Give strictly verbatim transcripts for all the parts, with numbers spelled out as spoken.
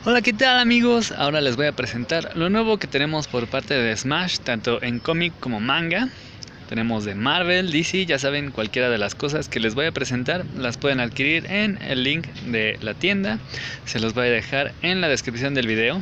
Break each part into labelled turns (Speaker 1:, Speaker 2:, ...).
Speaker 1: Hola, ¿qué tal amigos? Ahora les voy a presentar lo nuevo que tenemos por parte de Smash, tanto en cómic como manga. Tenemos de Marvel, D C, ya saben, cualquiera de las cosas que les voy a presentar las pueden adquirir en el link de la tienda. Se los voy a dejar en la descripción del video.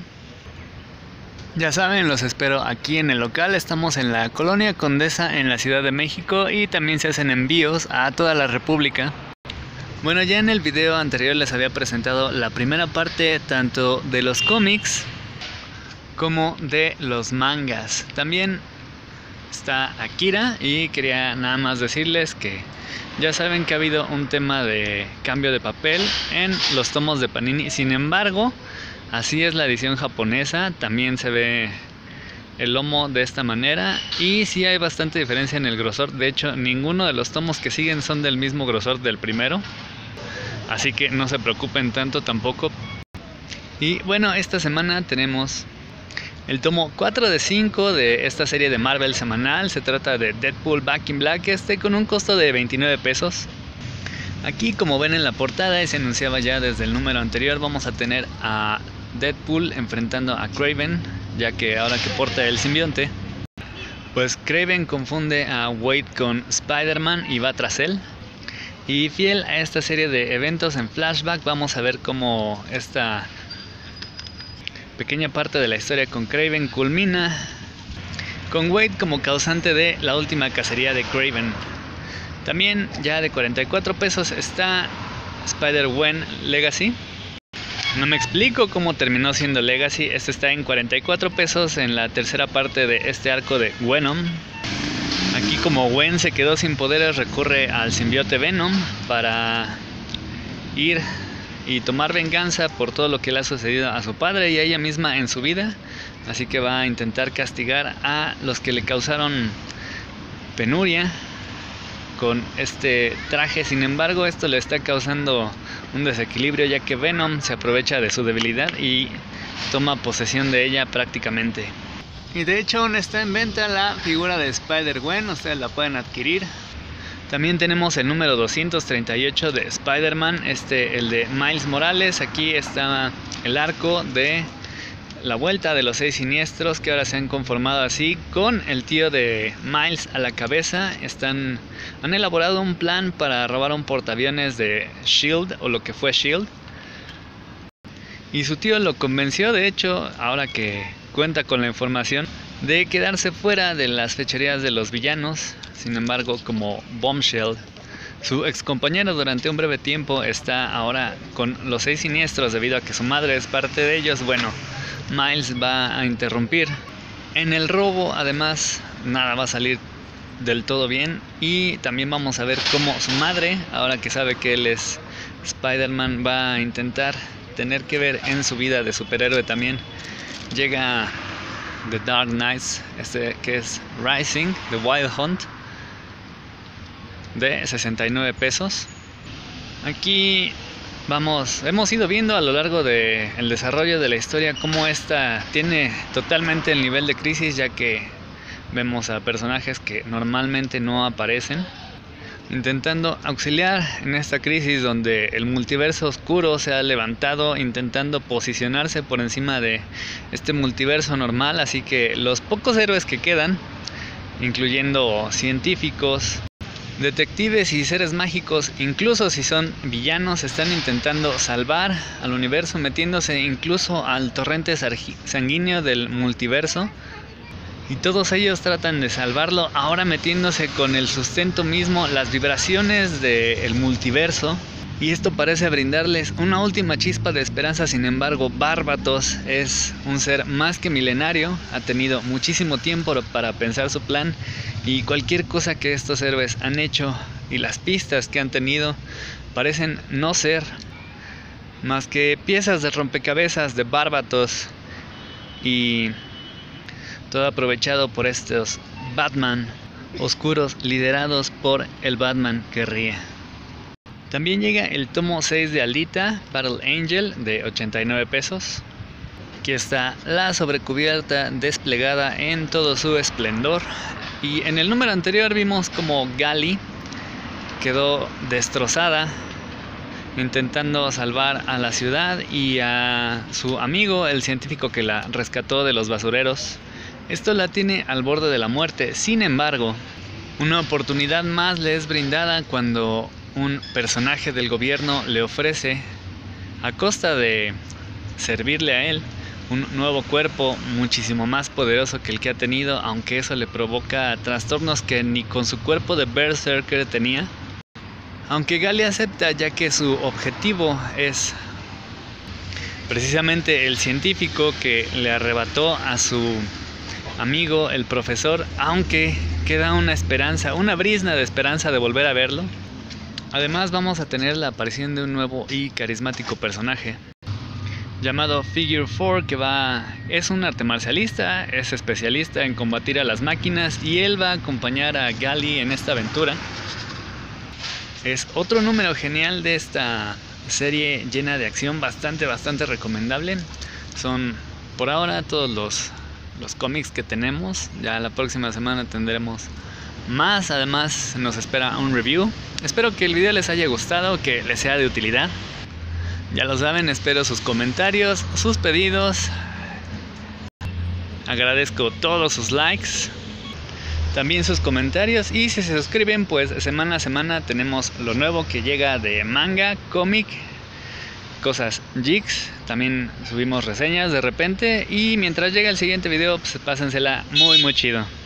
Speaker 1: Ya saben, los espero aquí en el local. Estamos en la Colonia Condesa en la Ciudad de México y también se hacen envíos a toda la República. Bueno, ya en el video anterior les había presentado la primera parte tanto de los cómics como de los mangas. También está Akira y quería nada más decirles que ya saben que ha habido un tema de cambio de papel en los tomos de Panini. Sin embargo, así es la edición japonesa, también se ve el lomo de esta manera y sí hay bastante diferencia en el grosor. De hecho, ninguno de los tomos que siguen son del mismo grosor del primero, así que no se preocupen tanto tampoco. Y bueno, esta semana tenemos el tomo cuatro de cinco de esta serie de Marvel semanal. Se trata de Deadpool Back in Black, este con un costo de veintinueve pesos. Aquí, como ven en la portada y se anunciaba ya desde el número anterior, vamos a tener a Deadpool enfrentando a Kraven, ya que ahora que porta el simbionte, pues Kraven confunde a Wade con Spider-Man y va tras él. Y fiel a esta serie de eventos en flashback, vamos a ver cómo esta pequeña parte de la historia con Kraven culmina con Wade como causante de la última cacería de Kraven. También ya de cuarenta y cuatro pesos está Spider-Gwen Legacy. No me explico cómo terminó siendo Legacy. Este está en cuarenta y cuatro pesos en la tercera parte de este arco de Venom. Aquí, como Gwen se quedó sin poderes, recurre al simbionte Venom para ir y tomar venganza por todo lo que le ha sucedido a su padre y a ella misma en su vida. Así que va a intentar castigar a los que le causaron penuria con este traje. Sin embargo, esto le está causando un desequilibrio, ya que Venom se aprovecha de su debilidad y toma posesión de ella prácticamente. Y de hecho aún está en venta la figura de Spider-Gwen, ustedes la pueden adquirir. También tenemos el número doscientos treinta y ocho de Spider-Man, este el de Miles Morales. Aquí está el arco de la vuelta de los seis siniestros, que ahora se han conformado así con el tío de Miles a la cabeza. Están, han elaborado un plan para robar un portaaviones de Shield, o lo que fue Shield. Y su tío lo convenció, de hecho, ahora que cuenta con la información, de quedarse fuera de las fechorías de los villanos. Sin embargo, como Bombshell, su ex compañero durante un breve tiempo, está ahora con los seis siniestros debido a que su madre es parte de ellos, bueno, Miles va a interrumpir en el robo. Además, nada va a salir del todo bien. Y también vamos a ver cómo su madre, ahora que sabe que él es Spider-Man, va a intentar tener que ver en su vida de superhéroe también. Llega The Dark Knights, este que es Rising, The Wild Hunt, de sesenta y nueve pesos. Aquí vamos, hemos ido viendo a lo largo del desarrollo de la historia cómo esta tiene totalmente el nivel de crisis, ya que vemos a personajes que normalmente no aparecen, intentando auxiliar en esta crisis donde el multiverso oscuro se ha levantado, intentando posicionarse por encima de este multiverso normal. Así que los pocos héroes que quedan, incluyendo científicos, detectives y seres mágicos, incluso si son villanos, están intentando salvar al universo, metiéndose incluso al torrente sanguíneo del multiverso. Y todos ellos tratan de salvarlo, ahora metiéndose con el sustento mismo, las vibraciones del multiverso. Y esto parece brindarles una última chispa de esperanza. Sin embargo, Barbatos es un ser más que milenario, ha tenido muchísimo tiempo para pensar su plan. Y cualquier cosa que estos héroes han hecho y las pistas que han tenido parecen no ser más que piezas de rompecabezas de Barbatos. Y todo aprovechado por estos Batman oscuros liderados por el Batman que ríe. También llega el tomo seis de Alita, Battle Angel, de ochenta y nueve pesos. Aquí está la sobrecubierta desplegada en todo su esplendor. Y en el número anterior vimos como Gali quedó destrozada intentando salvar a la ciudad y a su amigo, el científico que la rescató de los basureros. Esto la tiene al borde de la muerte. Sin embargo, una oportunidad más le es brindada cuando un personaje del gobierno le ofrece, a costa de servirle a él, un nuevo cuerpo muchísimo más poderoso que el que ha tenido, aunque eso le provoca trastornos que ni con su cuerpo de Berserker tenía. Aunque Gali acepta, ya que su objetivo es precisamente el científico que le arrebató a su amigo el profesor, aunque queda una esperanza, una brizna de esperanza de volver a verlo. Además vamos a tener la aparición de un nuevo y carismático personaje llamado Figure cuatro, que va, es un arte marcialista, es especialista en combatir a las máquinas y él va a acompañar a Gali en esta aventura. Es otro número genial de esta serie llena de acción, bastante bastante recomendable. Son por ahora todos los, los cómics que tenemos. Ya la próxima semana tendremos más, además nos espera un review. Espero que el video les haya gustado, que les sea de utilidad. Ya lo saben, espero sus comentarios, sus pedidos. Agradezco todos sus likes, también sus comentarios, y si se suscriben, pues semana a semana tenemos lo nuevo que llega de manga, cómic, cosas geeks. También subimos reseñas de repente, y mientras llega el siguiente video, pues pásensela muy muy chido.